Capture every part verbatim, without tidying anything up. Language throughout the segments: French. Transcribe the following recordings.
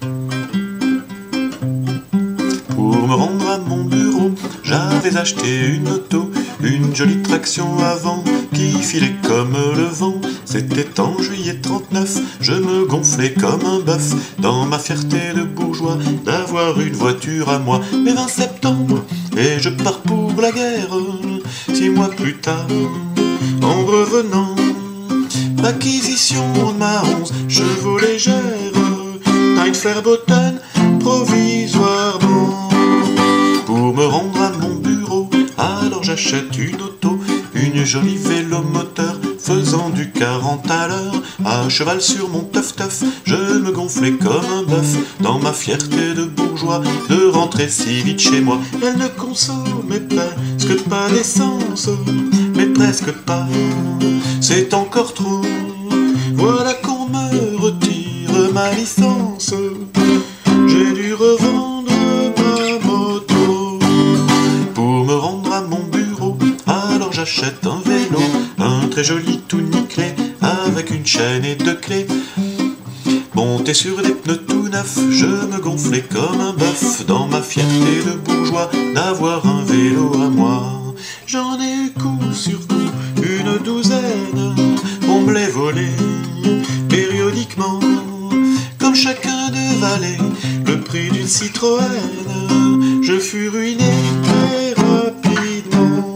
Pour me rendre à mon bureau, j'avais acheté une auto, une jolie traction avant qui filait comme le vent. C'était en juillet trente-neuf, je me gonflais comme un bœuf dans ma fierté de bourgeois d'avoir une voiture à moi. Mais vingt septembre, et je pars pour la guerre. Six mois plus tard, en revenant, l'acquisition de ma onze chevaux légère, Night Fairbotten provisoirement. Pour me rendre à mon bureau, alors j'achète une auto, une jolie vélo moteur faisant du quarante à l'heure. À cheval sur mon teuf-teuf, je me gonflais comme un bœuf dans ma fierté de bourgeois de rentrer si vite chez moi. Elle ne consommait presque pas d'essence, mais presque pas, c'est encore trop. Voilà qu'on me retire ma licence, j'ai dû revendre ma moto. Pour me rendre à mon bureau, alors j'achète un vélo, un très joli tout nickelé, avec une chaîne et deux clés. Monté sur des pneus tout neufs, je me gonflais comme un bœuf dans ma fierté de bourgeois d'avoir un vélo à moi. J'en ai eu coup sur coup une douzaine, on me les volait périodiquement, comme chacun dévalait le prix d'une Citroën. Je fus ruiné très rapidement.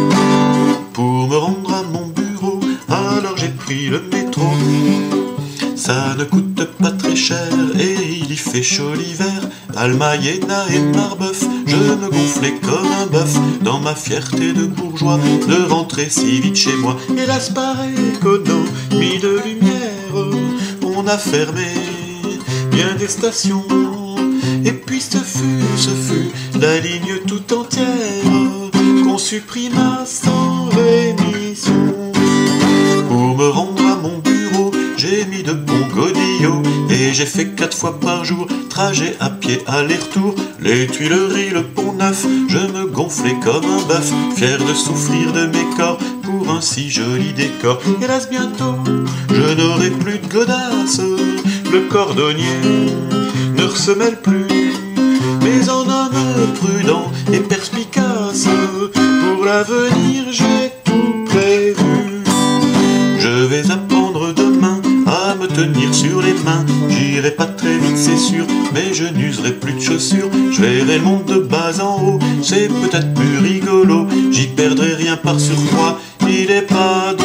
Pour me rendre à mon bureau, alors j'ai pris le métro. Ça ne coûte pas très cher et il y fait chaud l'hiver. Almaïena et Marbeuf, je me gonflais comme un bœuf dans ma fierté de bourgeois de rentrer si vite chez moi. Hélas par économie de lumière, on a fermé bien des stations. Et puis ce fut, ce fut la ligne tout entière qu'on supprima sans rémission. Pour me rendre à mon bureau, j'ai mis de bons godillots et j'ai fait quatre fois par jour trajet à pied aller-retour. Les Tuileries, le Pont Neuf, je me gonflais comme un bœuf, fier de souffrir de mes corps pour un si joli décor. Hélas bientôt, je n'aurai plus de godasses, le cordonnier ne ressemelle plus, mais en homme prudent et perspicace, pour l'avenir j'ai tout prévu. Je vais apprendre demain à me tenir sur les mains. J'irai pas très vite c'est sûr, mais je n'userai plus de chaussures. Je verrai le monde de bas en haut, c'est peut-être plus rigolo. J'y perdrai rien par surcroît, il est pas drôle.